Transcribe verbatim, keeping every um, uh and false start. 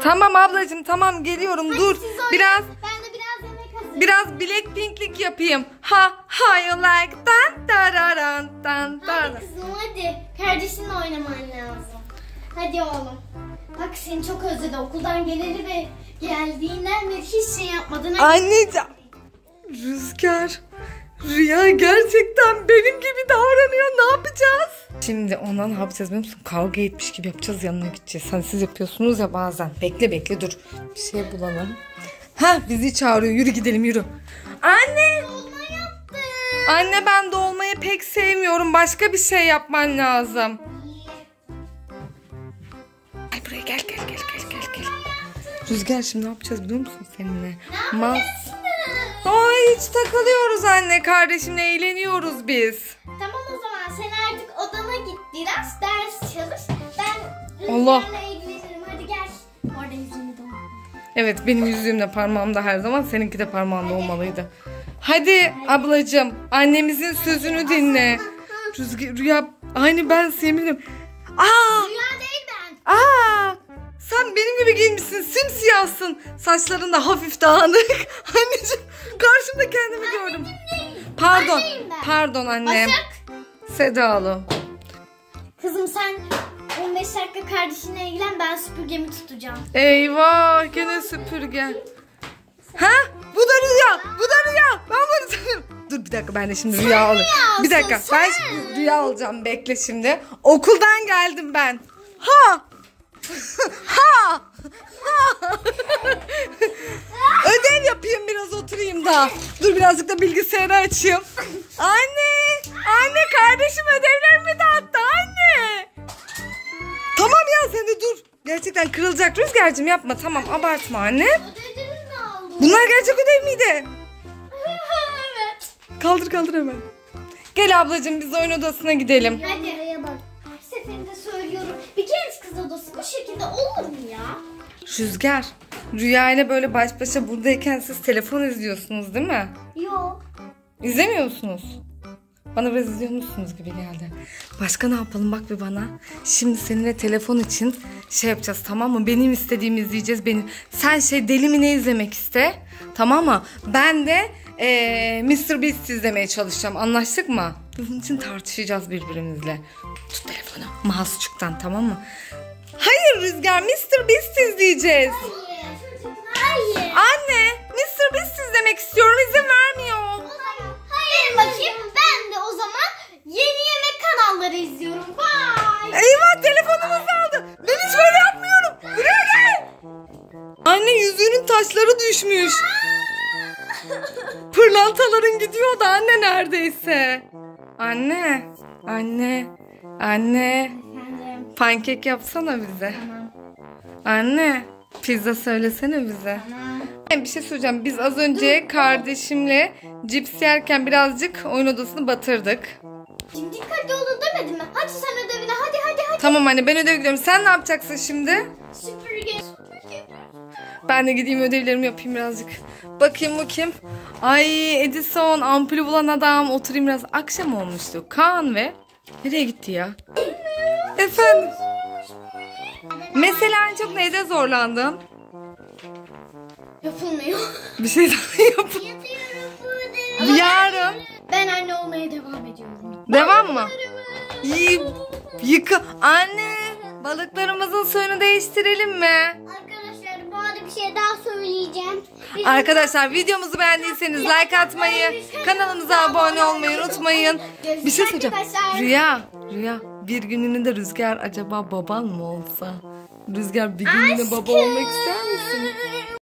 Tamam ablacığım, tamam geliyorum. Hadi dur. Biraz ben de biraz yemek hazırlayayım. biraz Blackpink'lik yapayım. Ha ha you like dan dararan dan Hadi dan. kızım hadi. Kardeşinle oynaman lazım. Hadi oğlum. Bak seni çok özledi. Okuldan geleli ve geldiğinden beri hiç şey yapmadın. Hadi. Anneciğim. Rüzgar. Rüya gerçekten benim gibi davranıyor. Ne yapacağız? Şimdi ona ne yapacağız biliyor musun? Kavga etmiş gibi yapacağız, yanına gideceğiz. Hani siz yapıyorsunuz ya bazen. Bekle bekle dur. Bir şey bulalım. Ha bizi çağırıyor. Yürü gidelim yürü. Anne. Dolma yaptım. Anne ben dolmayı pek sevmiyorum. Başka bir şey yapman lazım. Ay buraya gel gel gel gel gel gel. Rüzgar şimdi ne yapacağız biliyor musun seninle? Mas Ay hiç takılıyoruz anne. Kardeşimle eğleniyoruz biz. Tamam o zaman sen artık odana git biraz ders çalış. Ben Allah. Rüzgar'la ilgilenirim. Hadi gel. Orada yüzünü dolma. Evet benim yüzüğüm de parmağımda her zaman. Seninki de parmağında olmalıydı. Hadi ablacığım annemizin sözünü dinle. Rüzgar, Rüya aynı ben Semih'im. Aa! Rüya değil ben. Aa! Sen benim gibi giyinmişsin. Simsiyahsın. Saçların da hafif dağınık. Anneciğim karşımda kendimi gördüm. Pardon. Anneyim ben. Pardon annem. Başak. Sedalı. Kızım sen on beş dakika kardeşinle ilgilen, ben süpürgemi tutacağım. Eyvah gene süpürge. Ha? Bu da Rüya. Bu da Rüya. Ben bunu sanırım. Dur bir dakika ben de şimdi Rüya olayım. Bir dakika sen. ben şimdi Rüya olacağım. Bekle şimdi. Okuldan geldim ben. Ha! ha! Ha! Ödev yapayım biraz oturayım da. Dur birazcık da bilgisayarı açayım. Anne! Anne kardeşim ödevlerimi dağıttı anne. Tamam ya sen de dur. Gerçekten kırılacak Rüzgar'cığım yapma tamam abartma anne. Ödevleriniz ne oldu? Bunlar gerçek ödev miydi? Evet. Kaldır kaldır hemen. Gel ablacığım biz oyun odasına gidelim. Hadi. Buraya bak. Her seferinde söylüyorum. Bir genç kız odası bu şekilde olur mu ya? Rüzgar, Rüya ile böyle baş başa buradayken siz telefon izliyorsunuz değil mi? Yok. İzlemiyor musunuz? Bana biraz izliyormuşsunuz gibi geldi. Başka ne yapalım bak bir bana. Şimdi seninle telefon için şey yapacağız tamam mı? Benim istediğimi izleyeceğiz. Benim. Sen şey Deli mi ne izlemek iste. Tamam mı? Ben de ee, mister Beast izlemeye çalışacağım. Anlaştık mı? Bunun için tartışacağız birbirimizle. Tut telefonu. Mahsusçuktan tamam mı? Hayır Rüzgar mister Beast izleyeceğiz. Hayır. Anne mister Beast izlemek istiyorum. İzin vermiyor. Hayır bakayım. Ben de o zaman yeni yemek kanalları izliyorum. Vay. Eyvah telefonumuz aldı. Ben hiç böyle yapmıyorum. Buraya gel. Anne yüzüğünün taşları düşmüş. Pırlantaların gidiyor da anne neredeyse. Anne. Anne. Anne. Efendim. Pankek yapsana bize. Tamam. Anne. Pizza söylesene bize. Tamam. Bir şey söyleyeceğim. Biz az önce kardeşimle cips yerken birazcık oyun odasını batırdık. Şimdi dikkatli olun demedim mi? Hadi sen ödevine hadi hadi hadi. Tamam anne ben ödev gidiyorum. Sen ne yapacaksın şimdi? Süpürge. Süpürge. Ben de gideyim ödevlerimi yapayım birazcık. Bakayım bu kim? Ay Edison ampulü bulan adam. Oturayım biraz. Akşam olmuştu. Kaan ve... Nereye gitti ya? Efendim? Mesela en çok neyde zorlandın? Yapılmıyor. Bir şey daha yapın. Yatıyorum bu ödevi. Yarın. Ben anne olmaya devam ediyorum. Devam mı? Y yıka. Anne. Balıklarımızın suyunu değiştirelim mi? Arkadaşlar bu arada bir şey daha söyleyeceğim. Biz Arkadaşlar videomuzu beğendiyseniz like atmayı, kanalımıza abone olmayı unutmayın. Bir şey söyleyeceğim. Rüya, Rüya bir gününü de Rüzgar acaba baban mı olsa? Rüzgar bir gününde baba olmak ister misin?